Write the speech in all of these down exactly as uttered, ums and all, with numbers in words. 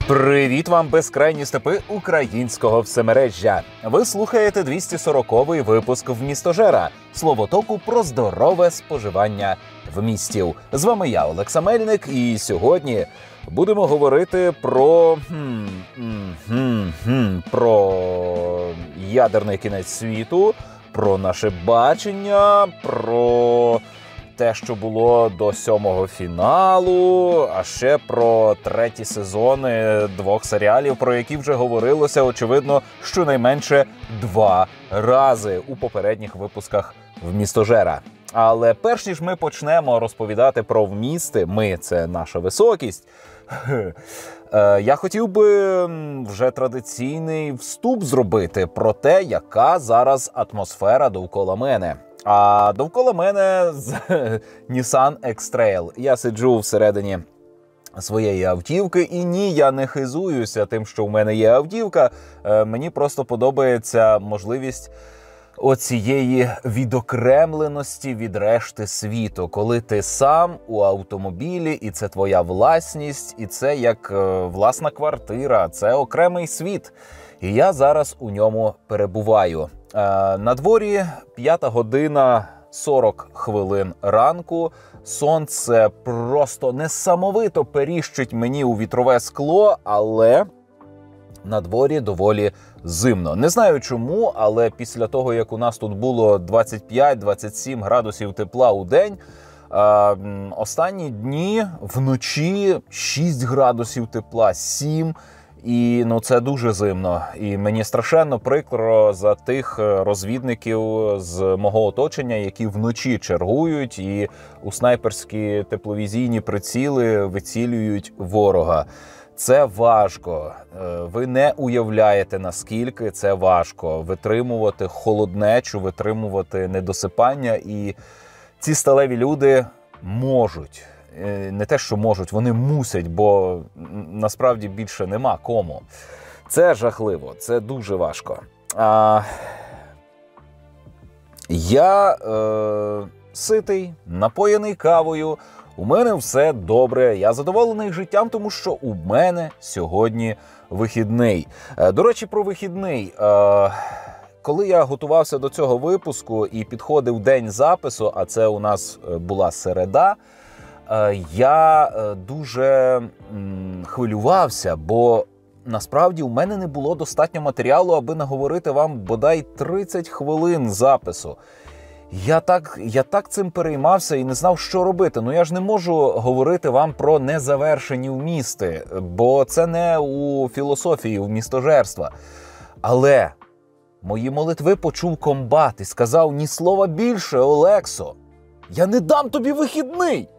Привіт вам, безкрайні степи українського всемережжя! Ви слухаєте двісті сороковий випуск «Вмістожера» – словотоку про здорове споживання вмістів. З вами я, Олекса Мельник, і сьогодні будемо говорити про... Хм, хм, хм, про ядерний кінець світу, про наше бачення, про... те, що було до сьомого фіналу, а ще про треті сезони двох серіалів, про які вже говорилося, очевидно, щонайменше два рази у попередніх випусках «Вмістожера». Але перш ніж ми почнемо розповідати про вмісти, ми – це наша високість, я хотів би вже традиційний вступ зробити про те, яка зараз атмосфера довкола мене. А довкола мене Nissan X-Trail. Я сиджу всередині своєї автівки, і ні, я не хизуюся тим, що в мене є автівка. Мені просто подобається можливість оцієї відокремленості від решти світу, коли ти сам у автомобілі, і це твоя власність, і це як власна квартира, це окремий світ. І я зараз у ньому перебуваю. На дворі п'ята година сорок хвилин ранку. Сонце просто несамовито періщить мені у вітрове скло, але на дворі доволі зимно. Не знаю чому, але після того, як у нас тут було двадцять п'ять - двадцять сім градусів тепла у день, останні дні вночі шість градусів тепла, сім. І ну, це дуже зимно. І мені страшенно прикро за тих розвідників з мого оточення, які вночі чергують і у снайперські тепловізійні приціли вицілюють ворога. Це важко. Ви не уявляєте, наскільки це важко. Витримувати холоднечу, витримувати недосипання. І ці сталеві люди можуть. Не те, що можуть, вони мусять, бо насправді більше нема кому. Це жахливо, це дуже важко. А... Я е... ситий, напоєний кавою, у мене все добре, я задоволений життям, тому що у мене сьогодні вихідний. До речі, про вихідний. Е... Коли я готувався до цього випуску і підходив день запису, а це у нас була середа, я дуже хвилювався, бо насправді у мене не було достатньо матеріалу, аби наговорити вам бодай тридцять хвилин запису. Я так, я так цим переймався і не знав, що робити. Ну я ж не можу говорити вам про незавершені вмісти, бо це не у філософії вмістожерства. Але мої молитви почув комбат і сказав: «Ні слова більше, Олексо, я не дам тобі вихідний!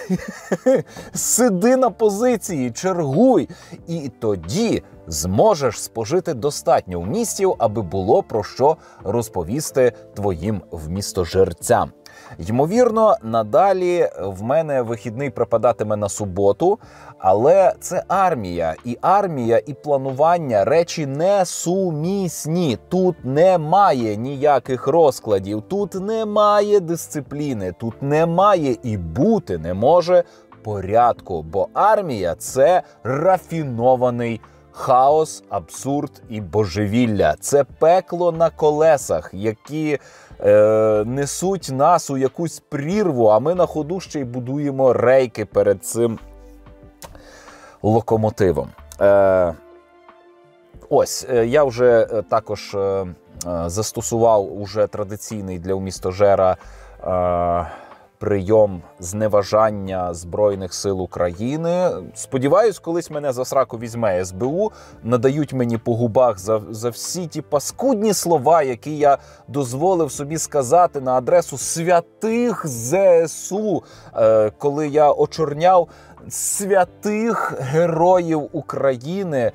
Сиди на позиції, чергуй, і тоді зможеш спожити достатньо вмістів, аби було про що розповісти твоїм вмістожерцям». Ймовірно, надалі в мене вихідний припадатиме на суботу, але це армія. І армія, і планування – речі несумісні. Тут немає ніяких розкладів, тут немає дисципліни, тут немає і бути не може порядку. Бо армія – це рафінований хаос, абсурд і божевілля. Це пекло на колесах, які е, несуть нас у якусь прірву, а ми на ходу ще й будуємо рейки перед цим локомотивом. Е, ось, я вже також е, застосував уже традиційний для вмістожера е, прийом зневажання Збройних сил України. Сподіваюсь, колись мене за сраку візьме ес бе у, надають мені по губах за, за всі ті паскудні слова, які я дозволив собі сказати на адресу святих зе ес у, е, коли я очорняв святих героїв України.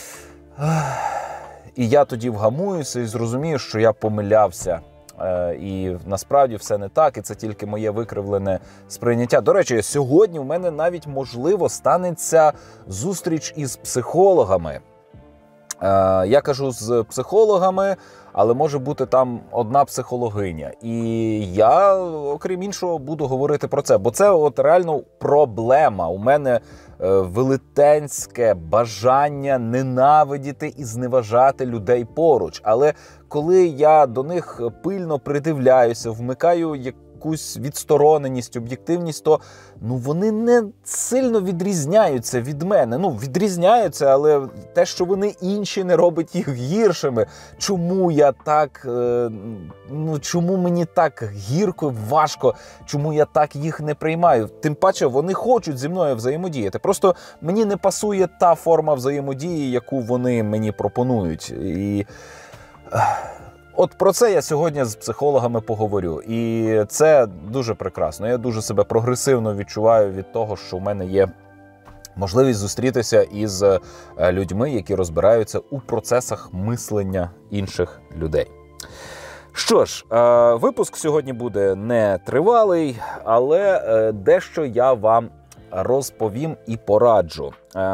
І я тоді вгамуюся і зрозумію, що я помилявся. І насправді все не так, і це тільки моє викривлене сприйняття. До речі, сьогодні в мене навіть, можливо, станеться зустріч із психологами. Я кажу з психологами, але може бути там одна психологиня. І я, окрім іншого, буду говорити про це. Бо це от реально проблема. У мене велетенське бажання ненавидіти і зневажати людей поруч. Але коли я до них пильно придивляюся, вмикаю якусь відстороненість, об'єктивність, то ну, вони не сильно відрізняються від мене. Ну, відрізняються, але те, що вони інші, не робить їх гіршими. Чому я так, е, ну, чому мені так гірко, важко, чому я так їх не приймаю? Тим паче, вони хочуть зі мною взаємодіяти. Просто мені не пасує та форма взаємодії, яку вони мені пропонують. І от про це я сьогодні з психологами поговорю. І це дуже прекрасно. Я дуже себе прогресивно відчуваю від того, що в мене є можливість зустрітися із людьми, які розбираються у процесах мислення інших людей. Що ж, випуск сьогодні буде не тривалий, але дещо я вам розповім і пораджу.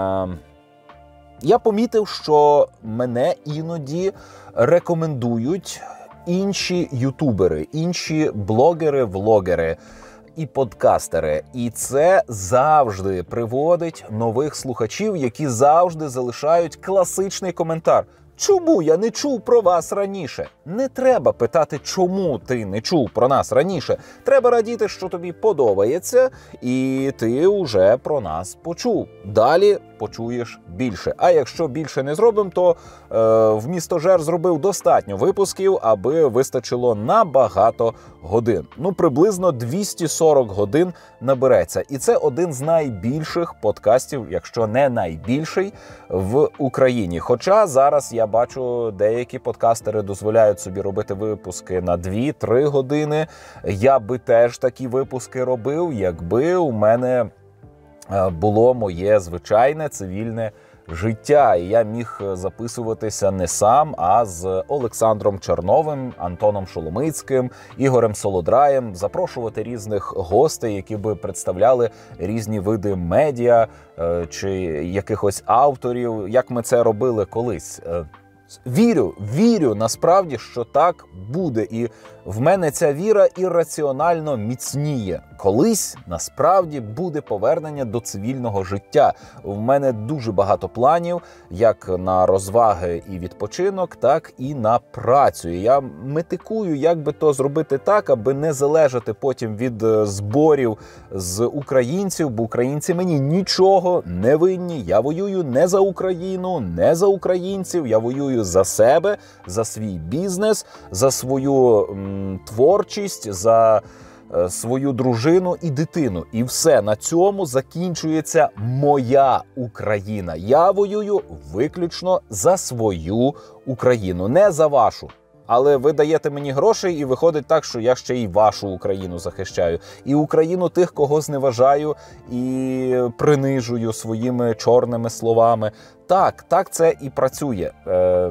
Я помітив, що мене іноді рекомендують інші ютубери, інші блогери, влогери і подкастери. І це завжди приводить нових слухачів, які завжди залишають класичний коментар. Чому я не чув про вас раніше? Не треба питати, чому ти не чув про нас раніше. Треба радіти, що тобі подобається, і ти вже про нас почув. Далі почуєш більше. А якщо більше не зробимо, то е, в «Містожер» зробив достатньо випусків, аби вистачило на багато годин. Ну, приблизно двісті сорок годин набереться. І це один з найбільших подкастів, якщо не найбільший, в Україні. Хоча зараз я бачу, деякі подкастери дозволяють собі робити випуски на дві-три години. Я би теж такі випуски робив, якби у мене було моє звичайне цивільне життя. І я міг записуватися не сам, а з Олександром Черновим, Антоном Шоломицьким, Ігорем Солодраєм, запрошувати різних гостей, які би представляли різні види медіа чи якихось авторів, як ми це робили колись. Вірю, вірю насправді, що так буде. І в мене ця віра ірраціонально міцніє. Колись, насправді, буде повернення до цивільного життя. В мене дуже багато планів, як на розваги і відпочинок, так і на працю. І я метикую, як би то зробити так, аби не залежати потім від зборів з українців, бо українці мені нічого не винні. Я воюю не за Україну, не за українців, я воюю за себе, за свій бізнес, за свою м, творчість, за е, свою дружину і дитину. І все, на цьому закінчується моя Україна. Я воюю виключно за свою Україну, не за вашу. Але ви даєте мені грошей, і виходить так, що я ще й вашу Україну захищаю. І Україну тих, кого зневажаю і принижую своїми чорними словами. Так, так це і працює. Е,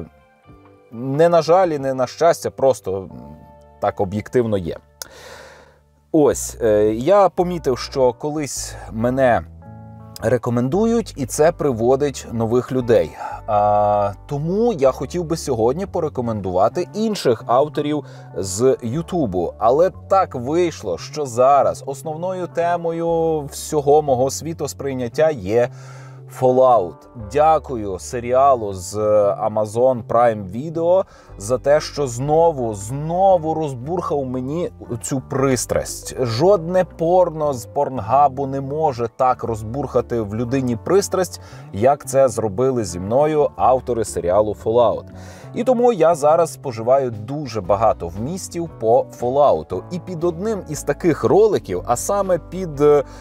не на жаль і не на щастя, просто так об'єктивно є. Ось, е, я помітив, що колись мене рекомендують, і це приводить нових людей. А, тому я хотів би сьогодні порекомендувати інших авторів з Ютубу. Але так вийшло, що зараз основною темою всього мого світосприйняття є Fallout. Дякую серіалу з Amazon Prime Video за те, що знову, знову розбурхав мені цю пристрасть. Жодне порно з Порнхабу не може так розбурхати в людині пристрасть, як це зробили зі мною автори серіалу Fallout. І тому я зараз споживаю дуже багато вмістів по Fallout. І під одним із таких роликів, а саме під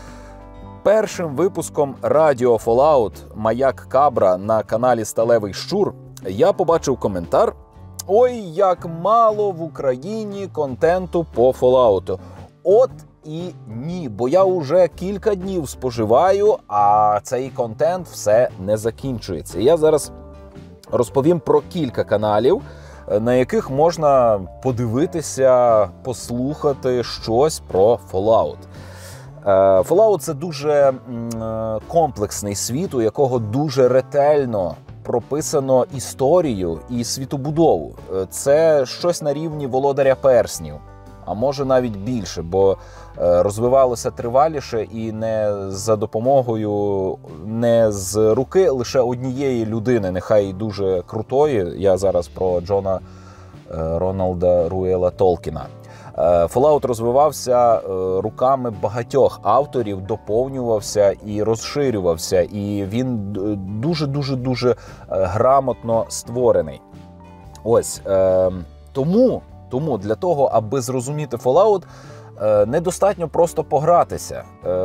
першим випуском Радіо Fallout «Маяк Кабра» на каналі Сталевий Щур, я побачив коментар: «Ой, як мало в Україні контенту по Fallout». От і ні, бо я уже кілька днів споживаю, а цей контент все не закінчується. Я зараз розповім про кілька каналів, на яких можна подивитися, послухати щось про Fallout. Fallout – це дуже комплексний світ, у якого дуже ретельно прописано історію і світобудову. Це щось на рівні «Володаря перснів». а може навіть більше, бо розвивалося триваліше і не за допомогою, не з руки лише однієї людини, нехай і дуже крутої. Я зараз про Джона Рональда Руела Толкіна. Fallout розвивався руками багатьох авторів, доповнювався і розширювався, і він дуже-дуже-дуже грамотно створений. Ось, тому, тому для того, аби зрозуміти Fallout, недостатньо просто погратися.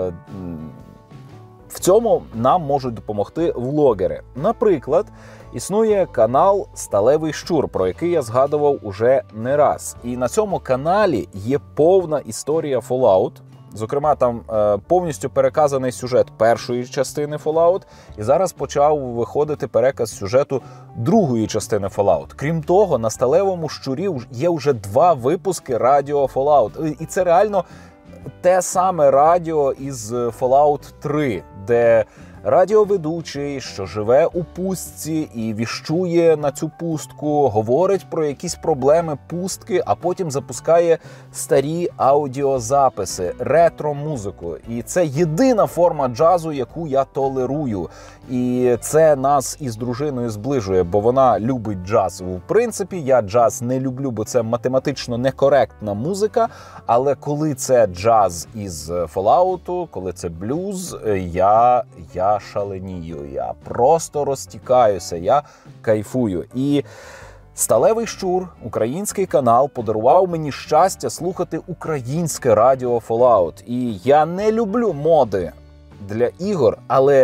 В цьому нам можуть допомогти влогери. Наприклад, існує канал «Сталевий щур», про який я згадував уже не раз. І на цьому каналі є повна історія Fallout. Зокрема, там е, повністю переказаний сюжет першої частини Fallout, і зараз почав виходити переказ сюжету другої частини Fallout. Крім того, на «Сталевому щурі» є вже два випуски радіо Fallout. І це реально те саме радіо із Fallout три, де радіоведучий, що живе у пустці і віщує на цю пустку, говорить про якісь проблеми пустки, а потім запускає старі аудіозаписи, ретро-музику. І це єдина форма джазу, яку я толерую. І це нас із дружиною зближує, бо вона любить джаз. В принципі, я джаз не люблю, бо це математично некоректна музика, але коли це джаз із Fallout, коли це блюз, я, я шаленію, я просто розтікаюся, я кайфую. І «Сталевий щур», український канал, подарував мені щастя слухати українське радіо Fallout. І я не люблю моди для ігор, але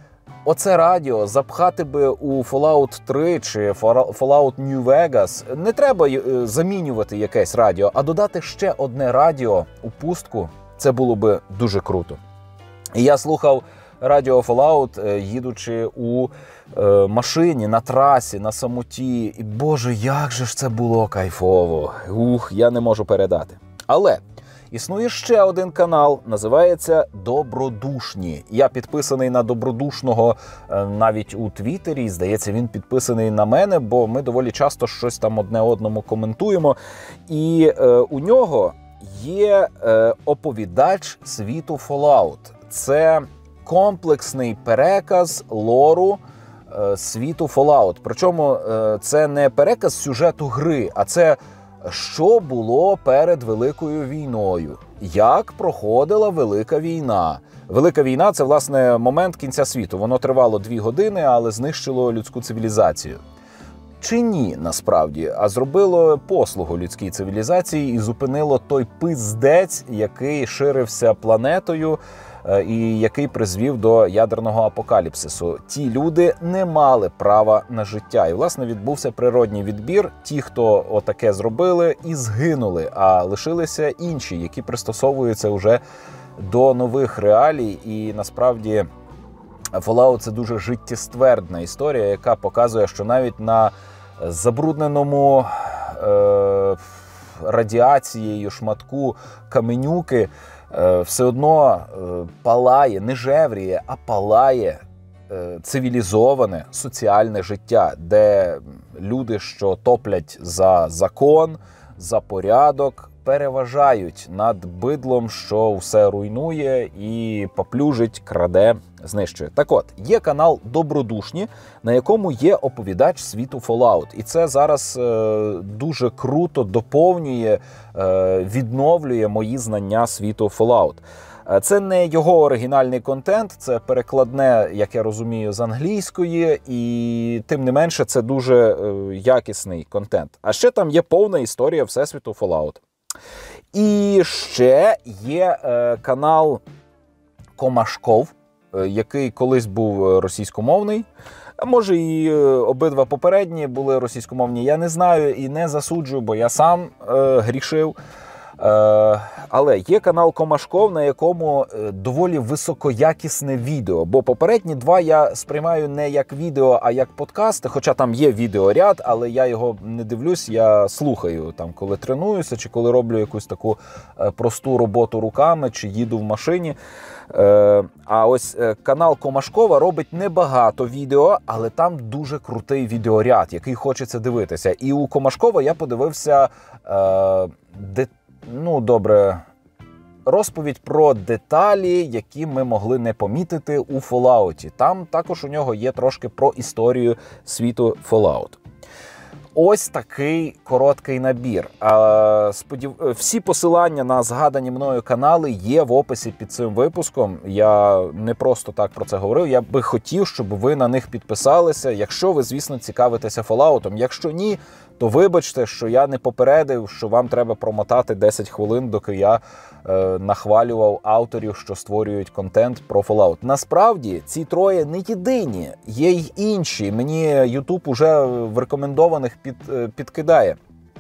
оце радіо запхати би у Fallout три чи Fallout New Vegas. Не треба замінювати якесь радіо, а додати ще одне радіо у пустку. Це було би дуже круто. І я слухав радіо Fallout, їдучи у е, машині, на трасі, на самоті. І, боже, як же ж це було кайфово. Ух, я не можу передати. Але існує ще один канал, називається «Добродушні». Я підписаний на Добродушного навіть у Твіттері, здається, він підписаний на мене, бо ми доволі часто щось там одне одному коментуємо. І е, у нього є е, оповідач світу Fallout. Це комплексний переказ лору е, світу Fallout. Причому е, це не переказ сюжету гри, а це що було перед Великою війною, як проходила Велика війна. Велика війна – це, власне, момент кінця світу. Воно тривало дві години, але знищило людську цивілізацію. Чи ні, насправді, а зробило послугу людській цивілізації і зупинило той пиздець, який ширився планетою і який призвів до ядерного апокаліпсису. Ті люди не мали права на життя. І, власне, відбувся природній відбір. Ті, хто отаке зробили, і згинули, а лишилися інші, які пристосовуються вже до нових реалій. І, насправді, Fallout – це дуже життєствердна історія, яка показує, що навіть на забрудненому е, радіацією шматку каменюки е, все одно е, палає, не жевріє, а палає е, цивілізоване соціальне життя, де люди, що топлять за закон, за порядок, переважають над бидлом, що все руйнує і поплюжить, краде, знищує. Так от, є канал «Добродушні», на якому є оповідач світу Fallout. І це зараз е, дуже круто доповнює, е, відновлює мої знання світу Fallout. Це не його оригінальний контент, це перекладне, як я розумію, з англійської, і тим не менше це дуже е, якісний контент. А ще там є повна історія всесвіту Fallout. І ще є е, канал Комашков, е, який колись був російськомовний. А може і е, обидва попередні були російськомовні, я не знаю і не засуджую, бо я сам е, грішив. Е, але є канал Комашков, на якому е, доволі високоякісне відео. Бо попередні два я сприймаю не як відео, а як подкасти. Хоча там є відеоряд, але я його не дивлюсь, я слухаю, там, коли тренуюся, чи коли роблю якусь таку е, просту роботу руками, чи їду в машині. Е, а ось е, канал Комашкова робить небагато відео, але там дуже крутий відеоряд, який хочеться дивитися. І у Комашкова я подивився е, де ну, добре, розповідь про деталі, які ми могли не помітити у Fallout. Там також у нього є трошки про історію світу Fallout. Ось такий короткий набір. А, сподів... Всі посилання на згадані мною канали є в описі під цим випуском. Я не просто так про це говорив. Я би хотів, щоб ви на них підписалися, якщо ви, звісно, цікавитеся Fallout'ом. Якщо ні, то вибачте, що я не попередив, що вам треба промотати десять хвилин, доки я е, нахвалював авторів, що створюють контент про Fallout. Насправді, ці троє не єдині, є й інші. Мені YouTube уже в рекомендованих під, е, підкидає.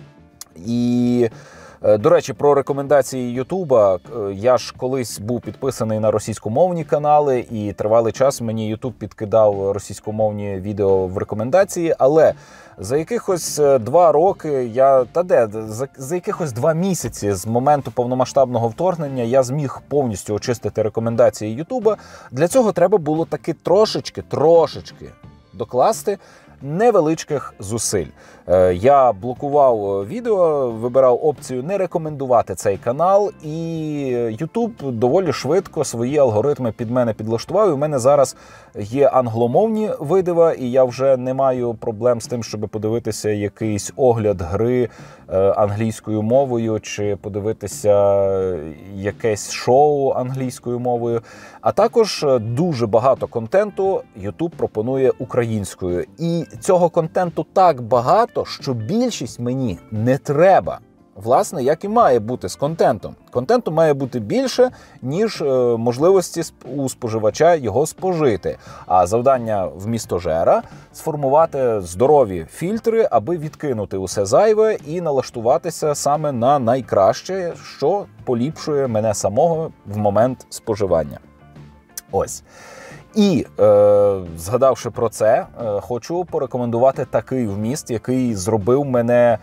І, е, до речі, про рекомендації Ютуба. Е, я ж колись був підписаний на російськомовні канали, і тривалий час мені YouTube підкидав російськомовні відео в рекомендації, але за якихось два роки, я, та де, за, за якихось два місяці з моменту повномасштабного вторгнення я зміг повністю очистити рекомендації Ютуба. Для цього треба було таки трошечки, трошечки докласти невеличких зусиль. Я блокував відео, вибирав опцію не рекомендувати цей канал, і YouTube доволі швидко свої алгоритми під мене підлаштував. І у мене зараз є англомовні видива, і я вже не маю проблем з тим, щоб подивитися якийсь огляд гри англійською мовою, чи подивитися якесь шоу англійською мовою. А також дуже багато контенту YouTube пропонує українською. І цього контенту так багато, що більшість мені не треба. Власне, як і має бути з контентом. Контенту має бути більше, ніж е, можливості у споживача його спожити. А завдання вмістожера – сформувати здорові фільтри, аби відкинути усе зайве і налаштуватися саме на найкраще, що поліпшує мене самого в момент споживання. Ось. І, е, згадавши про це, е, хочу порекомендувати такий вміст, який зробив мене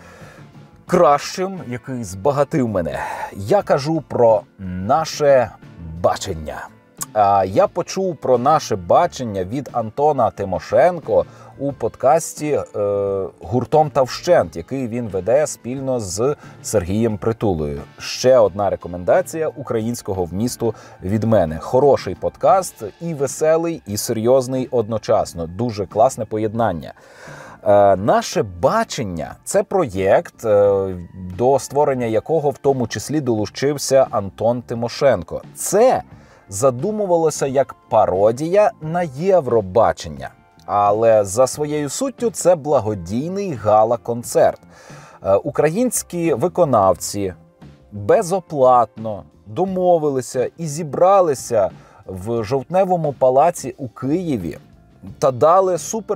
кращим, який збагатив мене. Я кажу про наше бачення. А я почув про наше бачення від Антона Тимошенко у подкасті е, «Гуртом та вщент», який він веде спільно з Сергієм Притулою. Ще одна рекомендація українського вмісту від мене. Хороший подкаст, і веселий, і серйозний одночасно. Дуже класне поєднання. Е, наше бачення – це проєкт, е, до створення якого в тому числі долучився Антон Тимошенко. Це задумувалося як пародія на Євробачення. Але за своєю суттю це благодійний гала-концерт. Е, українські виконавці безоплатно домовилися і зібралися в Жовтневому палаці у Києві та дали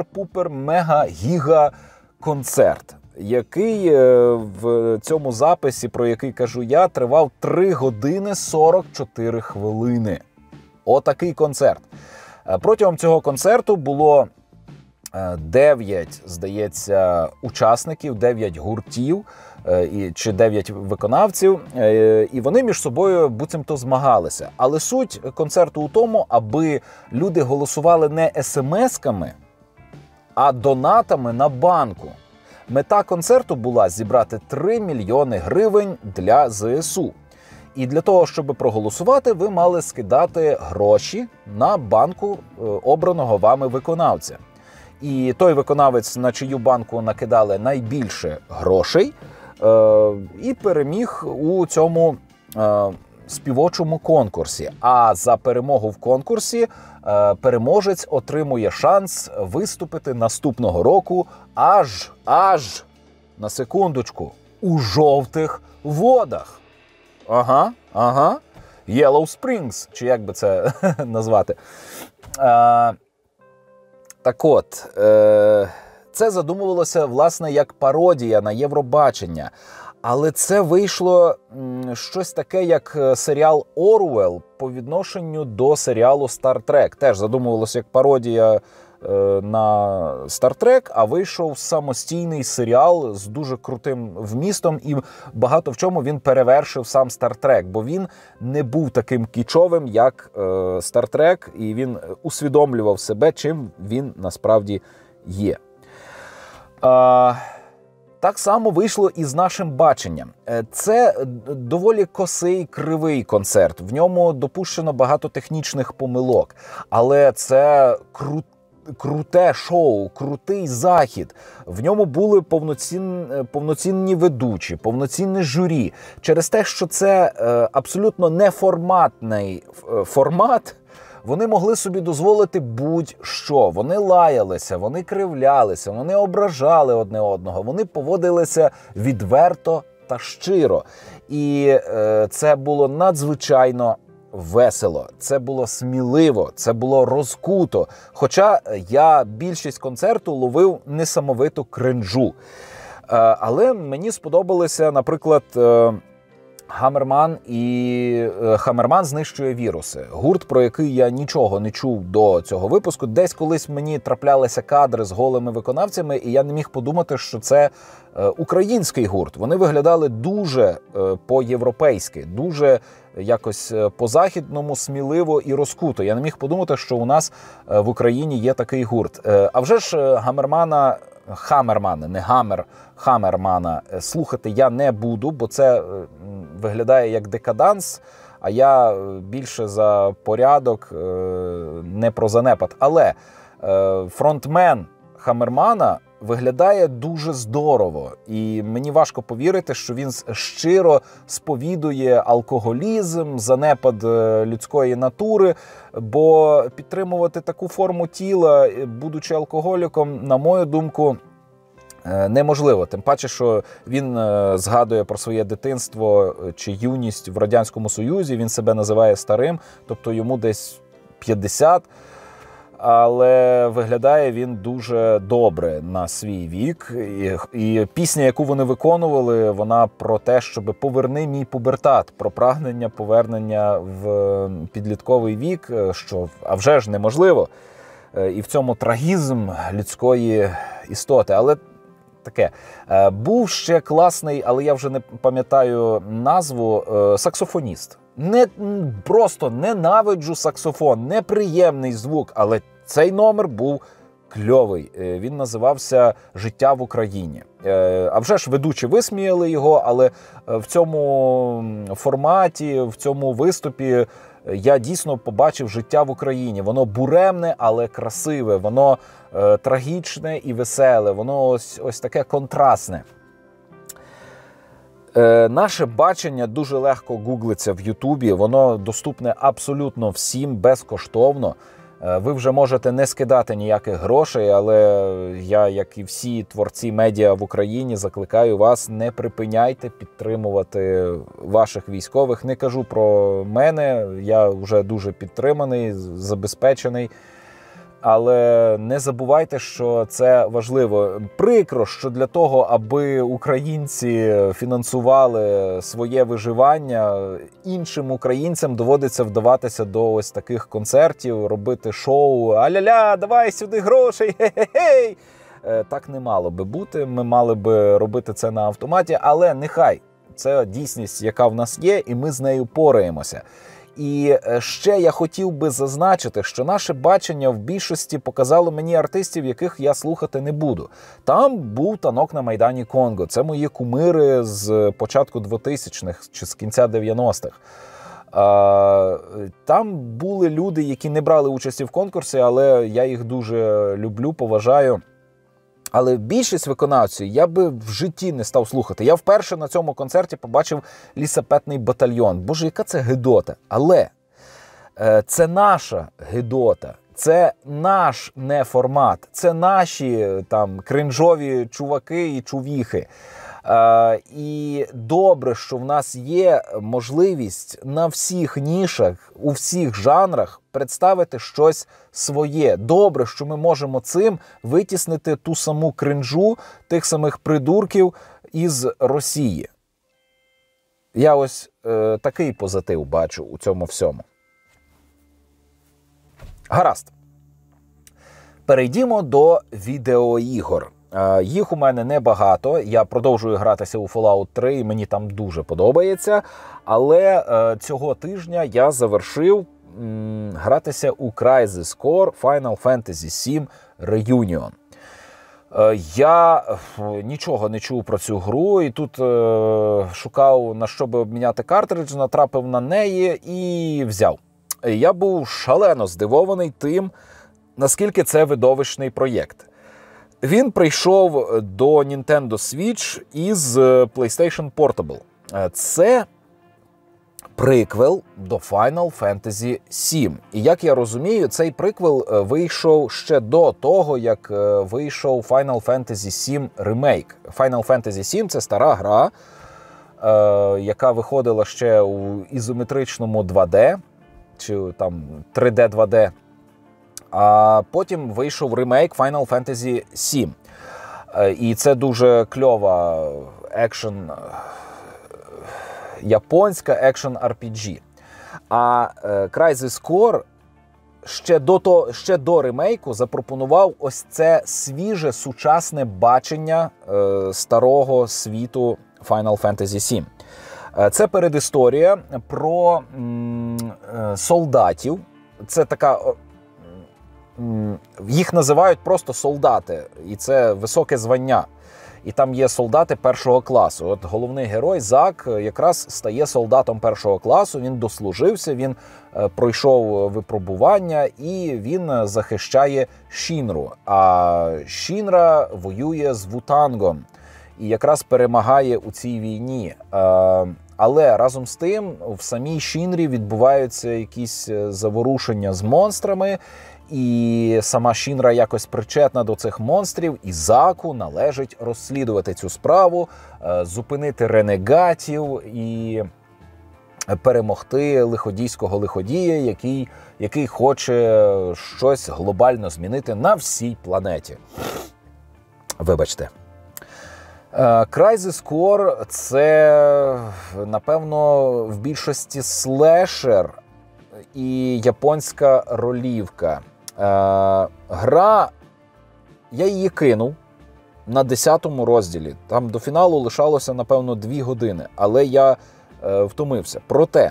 супер-пупер-мега-гіга-концерт, який в цьому записі, про який кажу я, тривав три години сорок чотири хвилини. Отакий концерт. Протягом цього концерту було дев'ять, здається, учасників, дев'ять гуртів чи дев'ять виконавців, і вони між собою буцімто змагалися. Але суть концерту у тому, аби люди голосували не смс-ками, а донатами на банку. Мета концерту була зібрати три мільйони гривень для зе ес у. І для того, щоб проголосувати, ви мали скидати гроші на банку обраного вами виконавця. І той виконавець, на чию банку накидали найбільше грошей, і переміг у цьому співочому конкурсі. А за перемогу в конкурсі переможець отримує шанс виступити наступного року аж, аж, на секундочку, у жовтих водах. Ага, ага. Yellow Springs, чи як би це назвати. А, так от, е, це задумувалося, власне, як пародія на Євробачення. Але це вийшло м, щось таке, як серіал «Орвелл» по відношенню до серіалу «Стар Трек». Теж задумувалося як пародія е, на «Стар Трек», а вийшов самостійний серіал з дуже крутим вмістом, і багато в чому він перевершив сам «Стар Трек», бо він не був таким кічовим, як е, «Стар Трек», і він усвідомлював себе, чим він насправді є. А... Так само вийшло і з нашим баченням. Це доволі косий, кривий концерт. В ньому допущено багато технічних помилок. Але це круто. Круте шоу, крутий захід. В ньому були повноцін... повноцінні ведучі, повноцінне журі. Через те, що це е, абсолютно неформатний формат, вони могли собі дозволити будь-що. Вони лаялися, вони кривлялися, вони ображали одне одного, вони поводилися відверто та щиро. І е, це було надзвичайно весело, це було сміливо, це було розкуто. Хоча я більшість концерту ловив несамовиту кринжу. Але мені сподобалося, наприклад, Хаммерман і Хаммерман знищує віруси. Гурт, про який я нічого не чув до цього випуску. Десь колись мені траплялися кадри з голими виконавцями, і я не міг подумати, що це український гурт. Вони виглядали дуже по-європейськи, дуже якось по-західному, сміливо і розкуто. Я не міг подумати, що у нас в Україні є такий гурт. А вже ж Хаммермана, Хаммермана, не Гаммер, Хаммермана слухати я не буду, бо це виглядає як декаданс, а я більше за порядок, не про занепад. Але фронтмен Хаммермана виглядає дуже здорово. І мені важко повірити, що він щиро сповідує алкоголізм, занепад людської натури, бо підтримувати таку форму тіла, будучи алкоголіком, на мою думку, неможливо. Тим паче, що він згадує про своє дитинство чи юність в Радянському Союзі, він себе називає старим, тобто йому десь п'ятдесят, але виглядає він дуже добре на свій вік. І, і пісня, яку вони виконували, вона про те, щоб поверни мій пубертат, про прагнення повернення в підлітковий вік, що, а вже ж, неможливо. І в цьому трагізм людської істоти. Але таке. Був ще класний, але я вже не пам'ятаю назву, саксофоніст. Не, просто ненавиджу саксофон, неприємний звук, але цей номер був кльовий. Він називався «Життя в Україні». А вже ж ведучі висміяли його, але в цьому форматі, в цьому виступі я дійсно побачив життя в Україні. Воно буремне, але красиве, воно е, трагічне і веселе, воно ось, ось таке контрастне. Е, наше бачення дуже легко гуглиться в Ютубі, воно доступне абсолютно всім, безкоштовно. Е, ви вже можете не скидати ніяких грошей, але я, як і всі творці медіа в Україні, закликаю вас, не припиняйте підтримувати ваших військових. Не кажу про мене, я вже дуже підтриманий, забезпечений. Але не забувайте, що це важливо. Прикро, що для того, аби українці фінансували своє виживання, іншим українцям доводиться вдаватися до ось таких концертів, робити шоу «Аля-ля, давай сюди грошей, хе-хе-хей!» Так не мало би бути, ми мали би робити це на автоматі, але нехай. Це дійсність, яка в нас є, і ми з нею пораємося. І ще я хотів би зазначити, що наше бачення в більшості показало мені артистів, яких я слухати не буду. Там був танок на Майдані Конго. Це мої кумири з початку двотисячних чи з кінця дев'яностих. Там були люди, які не брали участі в конкурсі, але я їх дуже люблю, поважаю. Але більшість виконавців я би в житті не став слухати. Я вперше на цьому концерті побачив лісапетний батальйон. Боже, яка це гидота. Але е, це наша гидота. Це наш неформат. Це наші там кринжові чуваки і чувіхи. Е, і добре, що в нас є можливість на всіх нішах, у всіх жанрах представити щось своє. Добре, що ми можемо цим витіснити ту саму кринжу тих самих придурків із Росії. Я ось е, такий позитив бачу у цьому всьому. Гаразд. Перейдімо до відеоігор. Їх у мене небагато, я продовжую гратися у Fallout три, і мені там дуже подобається. Але е, цього тижня я завершив м, гратися у Crisis Core Final Fantasy сім Reunion. Я нічого не чув про цю гру, і тут е, шукав, на що би обміняти картридж, натрапив на неї і взяв. Я був шалено здивований тим, наскільки це видовищний проєкт. Він прийшов до Nintendo Switch із PlayStation Portable. Це приквел до Final Fantasy сім. І, як я розумію, цей приквел вийшов ще до того, як вийшов Final Fantasy сім Remake. Final Fantasy сім – це стара гра, яка виходила ще у ізометричному два де, чи там три де два де. А потім вийшов ремейк Final Fantasy сім. І це дуже кльова екшен, японська екшен ар пі джі. А Crisis Core ще до, то, ще до ремейку запропонував ось це свіже, сучасне бачення е, старого світу Final Fantasy сім. Це передісторія про м, солдатів. Це така... Їх називають просто солдати, і це високе звання. І там є солдати першого класу. От головний герой Зак якраз стає солдатом першого класу, він дослужився, він е, пройшов випробування і він захищає Шінру. А Шінра воює з Вутангом і якраз перемагає у цій війні. Е, але разом з тим в самій Шінрі відбуваються якісь заворушення з монстрами, і сама Шінра якось причетна до цих монстрів, і Заку належить розслідувати цю справу, зупинити ренегатів і перемогти лиходійського лиходія, який, який хоче щось глобально змінити на всій планеті. Вибачте. Crisis Core – це, напевно, в більшості слешер і японська ролівка. Е, гра, я її кинув на десятому розділі. Там до фіналу лишалося, напевно, дві години. Але я е, втомився. Проте,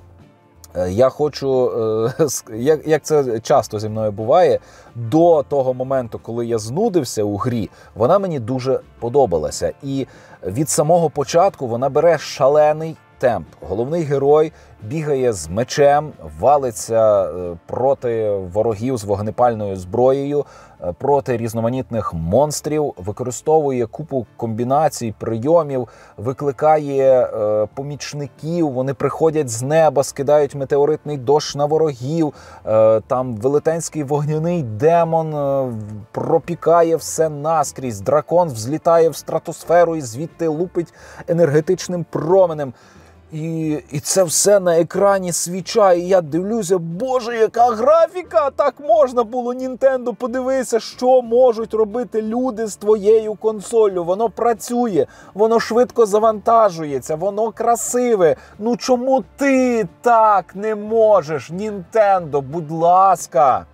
е, я хочу, е, як, як це часто зі мною буває, до того моменту, коли я знудився у грі, вона мені дуже подобалася. І від самого початку вона бере шалений темп. Головний герой бігає з мечем, валиться проти ворогів з вогнепальною зброєю, проти різноманітних монстрів, використовує купу комбінацій, прийомів, викликає е, помічників, вони приходять з неба, скидають метеоритний дощ на ворогів, е, там велетенський вогняний демон е, пропікає все наскрізь, дракон взлітає в стратосферу і звідти лупить енергетичним променем. І, і це все на екрані свіча, і я дивлюся, боже, яка графіка, так можна було, Нінтендо, подивися, що можуть робити люди з твоєю консоллю, воно працює, воно швидко завантажується, воно красиве, ну чому ти так не можеш, Нінтендо, будь ласка.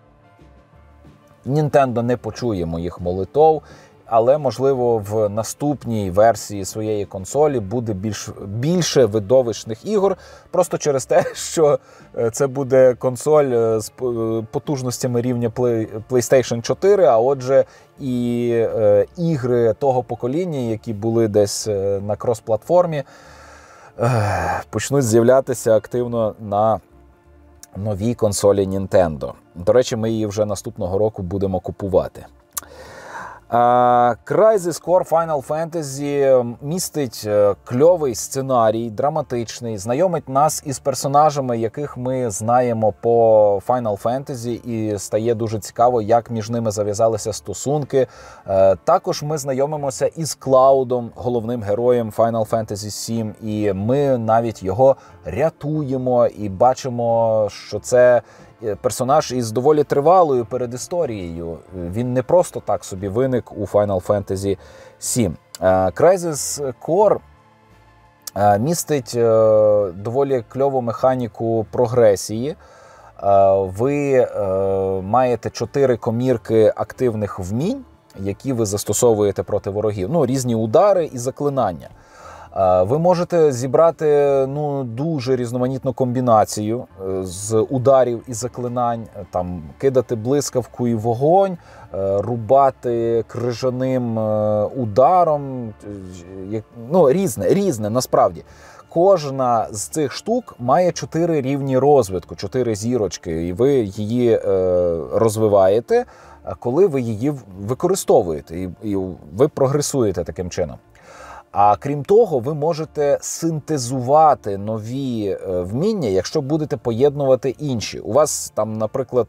Нінтендо не почує моїх молитов, але, можливо, в наступній версії своєї консолі буде більш, більше видовищних ігор, просто через те, що це буде консоль з потужностями рівня PlayStation чотири, а отже і е, ігри того покоління, які були десь на крос-платформі, е, почнуть з'являтися активно на новій консолі Nintendo. До речі, ми її вже наступного року будемо купувати. Uh, Crisis Core Final Fantasy містить кльовий сценарій, драматичний, знайомить нас із персонажами, яких ми знаємо по Final Fantasy, і стає дуже цікаво, як між ними зав'язалися стосунки. Uh, також ми знайомимося із Клаудом, головним героєм Final Fantasy сім, і ми навіть його рятуємо і бачимо, що це персонаж із доволі тривалою передісторією. Він не просто так собі виник у Final Fantasy сім. Crisis Core містить доволі кльову механіку прогресії. Ви маєте чотири комірки активних вмінь, які ви застосовуєте проти ворогів. Ну, різні удари і заклинання. Ви можете зібрати ну, дуже різноманітну комбінацію з ударів і заклинань, там, кидати блискавку і вогонь, рубати крижаним ударом, ну, різне, різне насправді. Кожна з цих штук має чотири рівні розвитку, чотири зірочки, і ви її розвиваєте, коли ви її використовуєте, і ви прогресуєте таким чином. А крім того, ви можете синтезувати нові вміння, якщо будете поєднувати інші. У вас там, наприклад,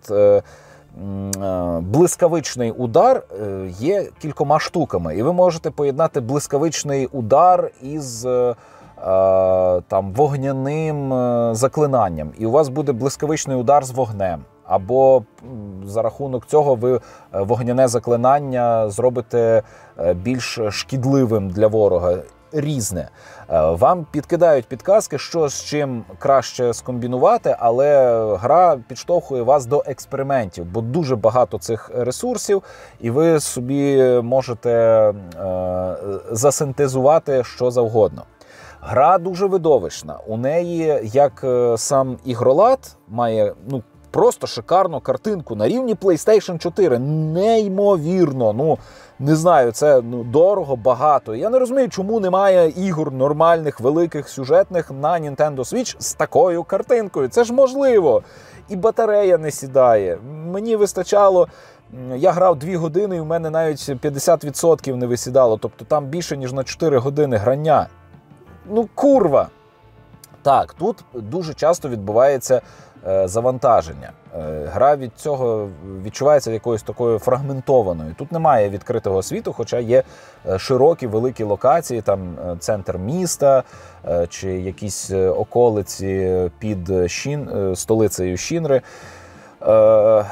блискавичний удар є кількома штуками, і ви можете поєднати блискавичний удар із там вогняним заклинанням, і у вас буде блискавичний удар з вогнем. Або за рахунок цього ви вогняне заклинання зробите більш шкідливим для ворога. Різне. Вам підкидають підказки, що з чим краще скомбінувати, але гра підштовхує вас до експериментів, бо дуже багато цих ресурсів, і ви собі можете е, засинтезувати що завгодно. Гра дуже видовищна. У неї, як сам ігролад, має ну, просто шикарну картинку на рівні PlayStation чотири. Неймовірно. Ну, не знаю, це ну, дорого, багато. Я не розумію, чому немає ігор нормальних, великих, сюжетних на Nintendo Switch з такою картинкою. Це ж можливо. І батарея не сідає. Мені вистачало... Я грав дві години, і в мене навіть п'ятдесят відсотків не висідало. Тобто там більше, ніж на чотири години грання. Ну, курва! Так, тут дуже часто відбувається е, завантаження. Е, гра від цього відчувається якоюсь такою фрагментованою. Тут немає відкритого світу, хоча є широкі, великі локації, там центр міста е, чи якісь околиці під Шін, е, столицею Шінри. Е,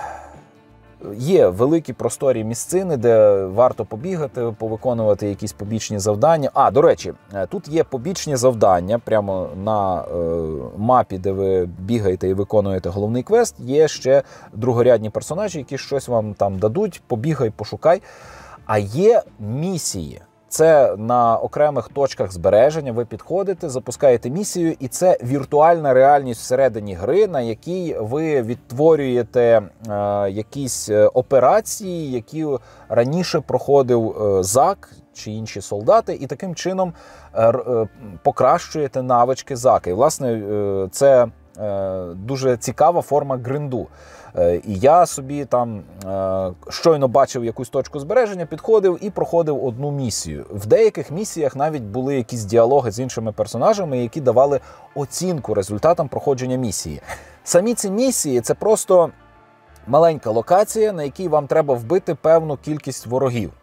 Є великі просторі місцини, де варто побігати, повиконувати якісь побічні завдання. А, до речі, тут є побічні завдання, прямо на е, мапі, де ви бігаєте і виконуєте головний квест, є ще другорядні персонажі, які щось вам там дадуть, побігай, пошукай. А є місії. Це на окремих точках збереження, ви підходите, запускаєте місію, і це віртуальна реальність всередині гри, на якій ви відтворюєте е, якісь операції, які раніше проходив е, Зак чи інші солдати, і таким чином е, е, покращуєте навички Зака. І, власне, е, це е, дуже цікава форма гринду. І я собі там е, щойно бачив якусь точку збереження, підходив і проходив одну місію. В деяких місіях навіть були якісь діалоги з іншими персонажами, які давали оцінку результатам проходження місії. Самі ці місії – це просто маленька локація, на якій вам треба вбити певну кількість ворогів.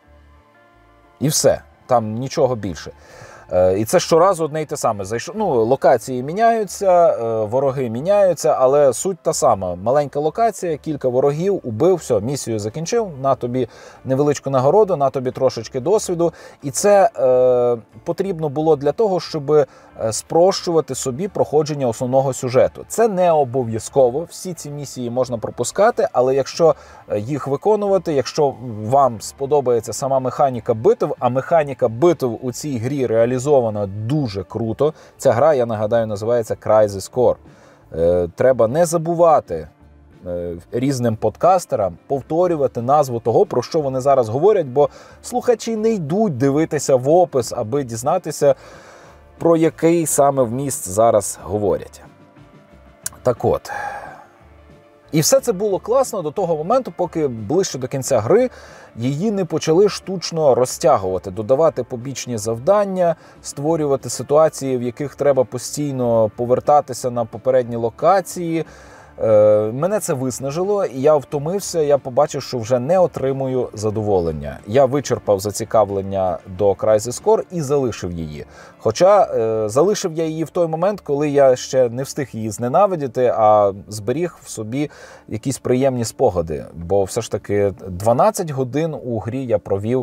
І все. Там нічого більше. І це щоразу одне й те саме. Ну, локації міняються, вороги міняються, але суть та сама. Маленька локація, кілька ворогів, убив, все, місію закінчив, на тобі невеличку нагороду, на тобі трошечки досвіду. І це е, потрібно було для того, щоб спрощувати собі проходження основного сюжету. Це не обов'язково, всі ці місії можна пропускати, але якщо їх виконувати, якщо вам сподобається сама механіка битв, а механіка битв у цій грі реалізована дуже круто, ця гра, я нагадаю, називається Crisis Core. Е, треба не забувати е, різним подкастерам повторювати назву того, про що вони зараз говорять, бо слухачі не йдуть дивитися в опис, аби дізнатися, про який саме вміст зараз говорять. Так от. І все це було класно до того моменту, поки ближче до кінця гри її не почали штучно розтягувати, додавати побічні завдання, створювати ситуації, в яких треба постійно повертатися на попередні локації. Е, мене це виснажило, і я втомився, я побачив, що вже не отримую задоволення. Я вичерпав зацікавлення до Crisis Core і залишив її. Хоча е, залишив я її в той момент, коли я ще не встиг її зненавидіти, а зберіг в собі якісь приємні спогади. Бо все ж таки дванадцять годин у грі я провів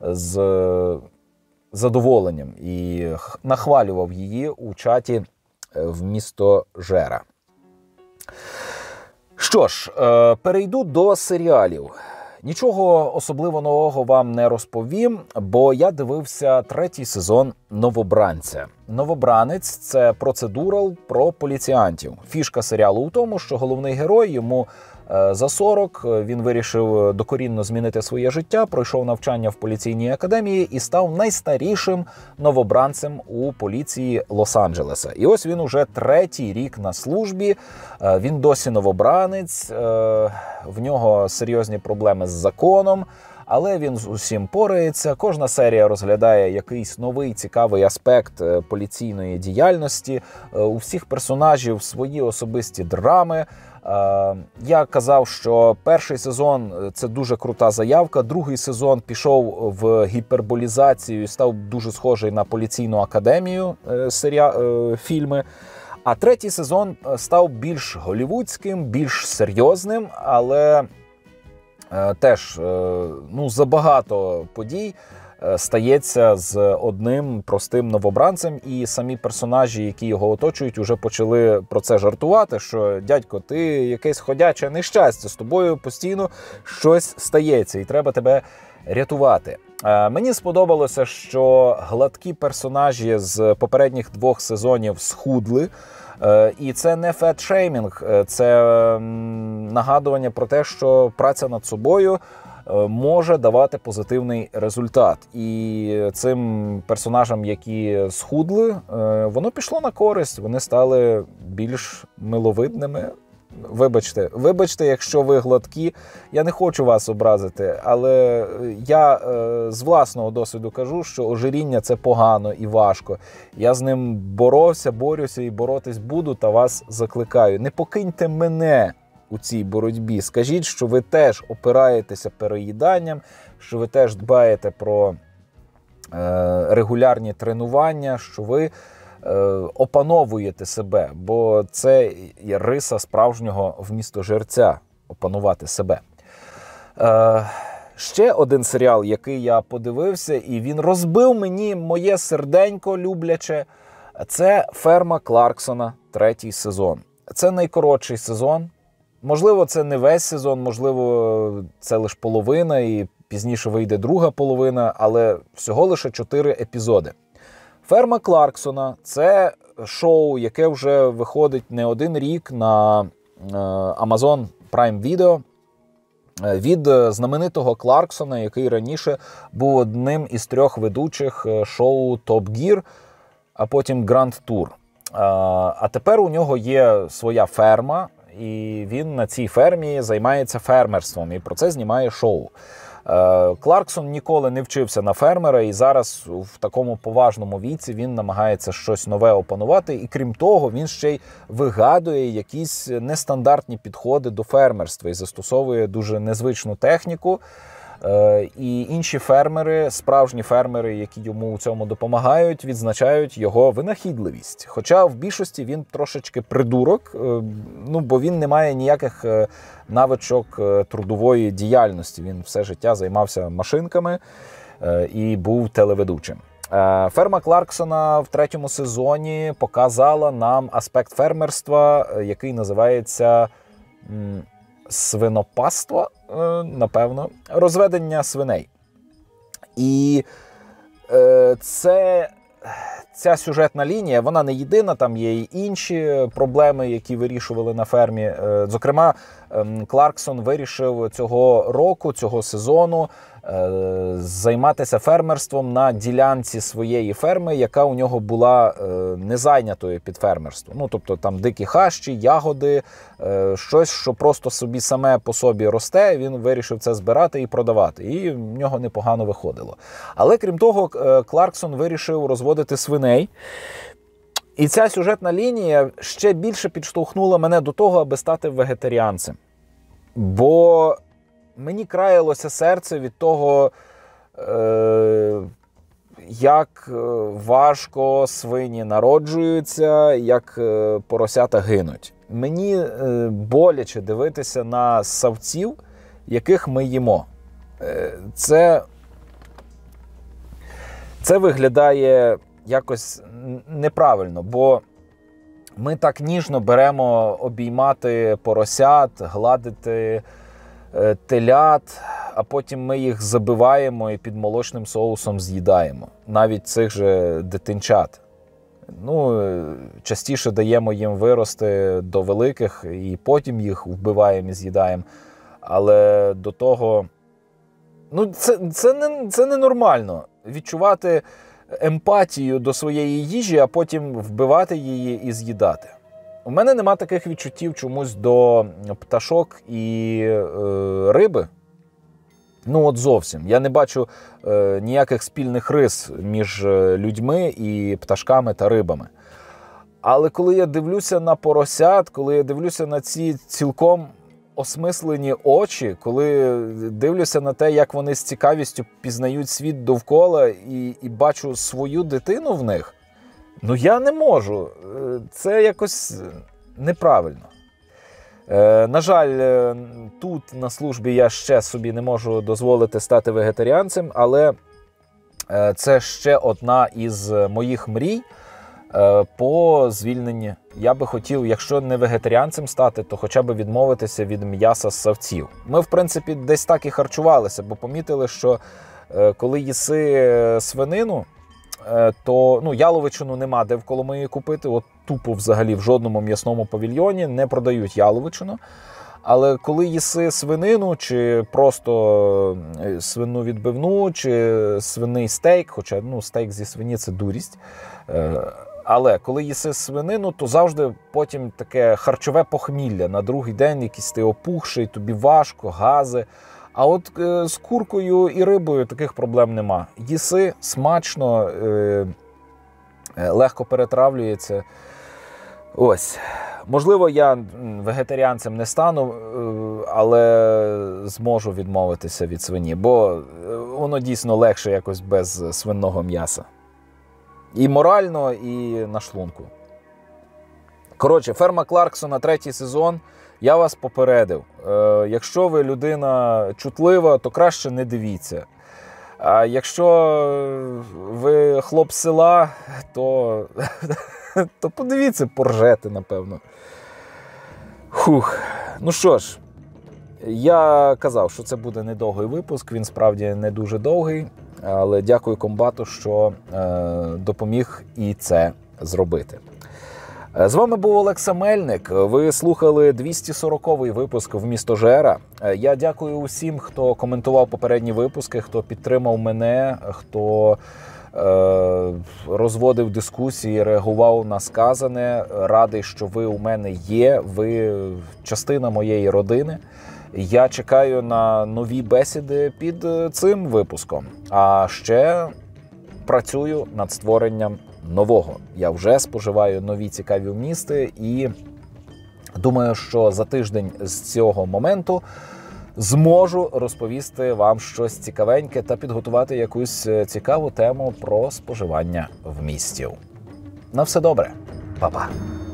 з задоволенням і нахвалював її у чаті в Містожера. Що ж, перейду до серіалів. Нічого особливо нового вам не розповім, бо я дивився третій сезон «Новобранця». «Новобранець» – це процедурал про поліціантів. Фішка серіалу у тому, що головний герой, йому за сорок, він вирішив докорінно змінити своє життя, пройшов навчання в поліційній академії і став найстарішим новобранцем у поліції Лос-Анджелеса. І ось він уже третій рік на службі, він досі новобранець, в нього серйозні проблеми з законом, але він з усім порається. Кожна серія розглядає якийсь новий цікавий аспект поліційної діяльності. У всіх персонажів свої особисті драми. Я казав, що перший сезон – це дуже крута заявка, другий сезон пішов в гіперболізацію і став дуже схожий на поліційну академію серіа... фільми. А третій сезон став більш голівудським, більш серйозним, але теж ну, забагато подій стається з одним простим новобранцем, і самі персонажі, які його оточують, уже почали про це жартувати, що «Дядько, ти якесь ходяче нещастя, з тобою постійно щось стається, і треба тебе рятувати». Мені сподобалося, що гладкі персонажі з попередніх двох сезонів схудли, і це не фет-шеймінг, це нагадування про те, що праця над собою може давати позитивний результат. І цим персонажам, які схудли, воно пішло на користь, вони стали більш миловидними. Вибачте, вибачте, якщо ви гладкі, я не хочу вас образити, але я е, з власного досвіду кажу, що ожиріння – це погано і важко. Я з ним боровся, борюся і боротись буду, та вас закликаю. Не покиньте мене у цій боротьбі. Скажіть, що ви теж опираєтеся переїданням, що ви теж дбаєте про е, регулярні тренування, що ви е, опановуєте себе, бо це є риса справжнього вмістожерця – опанувати себе. Е, ще один серіал, який я подивився, і він розбив мені моє серденько любляче, це «Ферма Кларксона», третій сезон. Це найкоротший сезон. Можливо, це не весь сезон, можливо, це лише половина, і пізніше вийде друга половина, але всього лише чотири епізоди. «Ферма Кларксона» – це шоу, яке вже виходить не один рік на Amazon Prime Video від знаменитого Кларксона, який раніше був одним із трьох ведучих шоу Top Gear, а потім Grand Tour. А тепер у нього є своя ферма, і він на цій фермі займається фермерством, і про це знімає шоу. Кларксон ніколи не вчився на фермера, і зараз в такому поважному віці він намагається щось нове опанувати, і крім того, він ще й вигадує якісь нестандартні підходи до фермерства і застосовує дуже незвичну техніку. І інші фермери, справжні фермери, які йому у цьому допомагають, відзначають його винахідливість. Хоча в більшості він трошечки придурок, ну, бо він не має ніяких навичок трудової діяльності. Він все життя займався машинками і був телеведучим. «Ферма Кларксона» в третьому сезоні показала нам аспект фермерства, який називається свинопаство, напевно, розведення свиней. І е, це, ця сюжетна лінія, вона не єдина, там є і інші проблеми, які вирішували на фермі. Е, зокрема, е, Кларксон вирішив цього року, цього сезону е, займатися фермерством на ділянці своєї ферми, яка у нього була е, не зайнятою під фермерство. Ну, тобто там дикі хащі, ягоди, е, щось, що просто собі саме по собі росте, він вирішив це збирати і продавати. І в нього непогано виходило. Але крім того, е, Кларксон вирішив розводити свиней. І ця сюжетна лінія ще більше підштовхнула мене до того, аби стати вегетаріанцем. Бо мені краялося серце від того, е, як важко свині народжуються, як е, поросята гинуть. Мені е, боляче дивитися на ссавців, яких ми їмо. Е, це, це виглядає якось неправильно, бо ми так ніжно беремо обіймати поросят, гладити телят, а потім ми їх забиваємо і під молочним соусом з'їдаємо. Навіть цих же дитинчат. Ну, частіше даємо їм вирости до великих і потім їх вбиваємо і з'їдаємо. Але до того... Ну, це, це, не, це ненормально. Відчувати емпатію до своєї їжі, а потім вбивати її і з'їдати. У мене нема таких відчуттів чомусь до пташок і е, риби. Ну от зовсім. Я не бачу е, ніяких спільних рис між людьми і пташками та рибами. Але коли я дивлюся на поросят, коли я дивлюся на ці цілком осмислені очі, коли дивлюся на те, як вони з цікавістю пізнають світ довкола і, і бачу свою дитину в них, ну я не можу. Це якось неправильно. Е, на жаль, тут на службі я ще собі не можу дозволити стати вегетаріанцем, але це ще одна із моїх мрій е, по звільненні. Я би хотів, якщо не вегетаріанцем стати, то хоча б відмовитися від м'яса з савців. Ми, в принципі, десь так і харчувалися, бо помітили, що е, коли їси свинину, е, то ну, яловичину нема де в Коломиї купити. От тупо взагалі в жодному м'ясному павільйоні не продають яловичину. Але коли їси свинину, чи просто свину відбивну, чи свиний стейк, хоча ну, стейк зі свині – це дурість, е, але коли їси свинину, то завжди потім таке харчове похмілля. На другий день якийсь ти опухший, тобі важко, гази. А от е, з куркою і рибою таких проблем нема. Їси смачно, е, е, легко перетравлюється. Ось. Можливо, я вегетаріанцем не стану, але зможу відмовитися від свині, бо воно дійсно легше якось без свиного м'яса. І морально, і на шлунку. Коротше, «Ферма Кларксона», третій сезон. Я вас попередив. Е, якщо ви людина чутлива, то краще не дивіться. А якщо ви хлоп з села, то, то подивіться, поржете, напевно. Фух. Ну що ж, я казав, що це буде недовгий випуск, він справді не дуже довгий, але дякую комбату, що е, допоміг і це зробити. З вами був Олекса Мельник, ви слухали двісті сороковий випуск «Вмістожера». Я дякую усім, хто коментував попередні випуски, хто підтримав мене, хто е, розводив дискусії, реагував на сказане. Радий, що ви у мене є, ви частина моєї родини. Я чекаю на нові бесіди під цим випуском, а ще працюю над створенням нового. Я вже споживаю нові цікаві вмісти і думаю, що за тиждень з цього моменту зможу розповісти вам щось цікавеньке та підготувати якусь цікаву тему про споживання вмістів. На все добре. Па-па.